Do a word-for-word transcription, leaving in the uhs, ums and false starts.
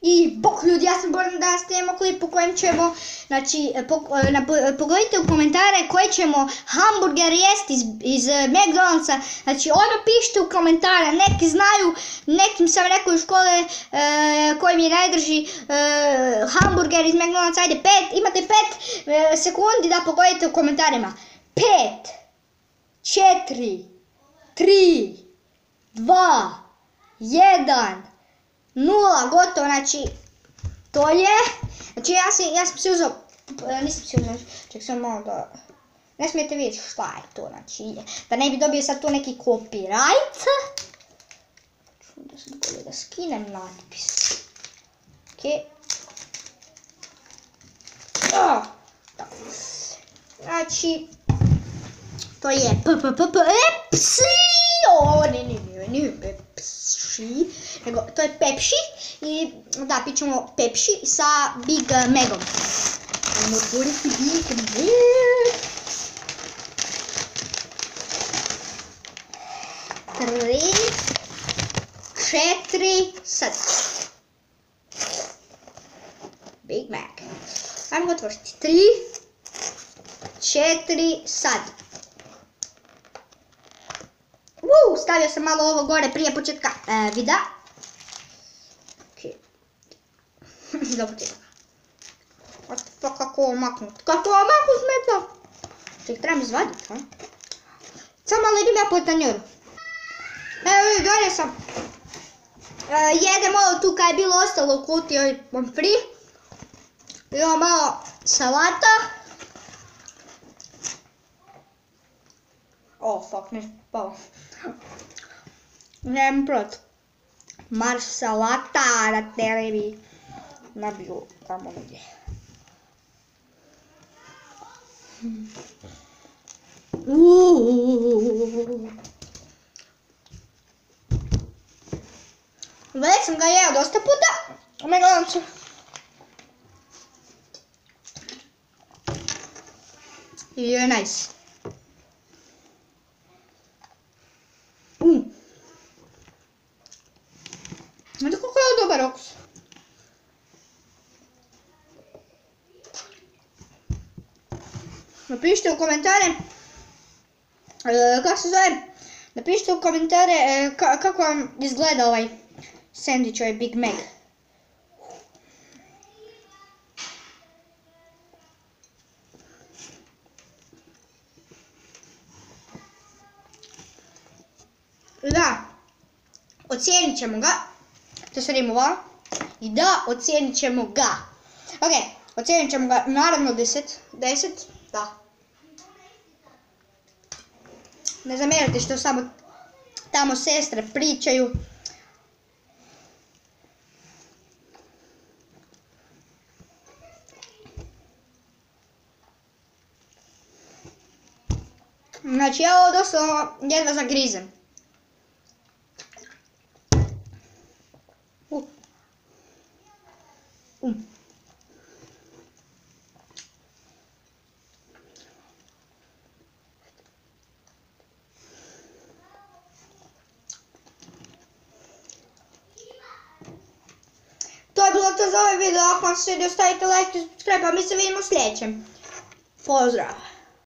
I bok ljudi, ja sam Borna, danas snimamo klip u kojem ćemo, znači, pogledajte u komentare koje ćemo hamburger jesti iz, iz McDonald'sa, znači ono pišite u komentare, neki znaju, nekim sam rekao u škole e, koji mi je najdrži e, hamburger iz McDonald'sa, ajde pet, imate pet e, sekundi da pogledajte u komentarima, pet, četiri, tri, dva, jedan, nula, gotovo, znači, to je, znači ja sam, ja sam si uzao, nisam si uzao, ček sam malo da, ne smijete vidjeti šta je to, znači, da ne bi dobio sad tu neki copyright, da sam bolje da skinem natpis, okej, okay. Znači, to je p p p p epsi, o, ne, ne, ne, ne, Pepsi, nego to je Pepsi i da, pićemo Pepsi sa Big Macom. Ajmo otvoriti Big Mac. Tri, četiri, sad. Big Mac. Ajmo ga otvoriti. Tri, četiri, sad. Uuu, stavio sam malo ovo gore prije početka e, videa. Okej. Okay. Dobro ti. What the fuck, kako ovo maknut? Kako ovo maknut smeta? Ček, trebam izvaditi, ha? Samo malo idem ja po tanjuru. Evo vidi, donio sam. E, jedem ovo tu kaj je bilo ostalo u kutiji, ovaj pomfri. Imamo malo salata. Oh, fuck, nešto pao. Nemam prot. Marš salata na televi. Nabiju tamo negdje. Već sam ga jeo dosta puta. Ne gledam se. I je nice. Mm. Znate koliko je dobar okus? Napišite u komentare e, kako se zove, napišite u komentare e, ka, kako vam izgleda ovaj sandvič, ovaj Big Mac. Da, ocijenit ćemo ga, to se rimovalo, i da, ocijenit ćemo ga. Ok, ocijenit ćemo ga, naravno deset, deset, da. Ne zamjerite što samo tamo sestre pričaju. Znači ja ovo doslovno jedva zagrizem. Uh. Uh. To je bilo to za ovaj video, ako vam se svidio stavite like i subscribe, a mi se vidimo u sljedećem. Pozdrav!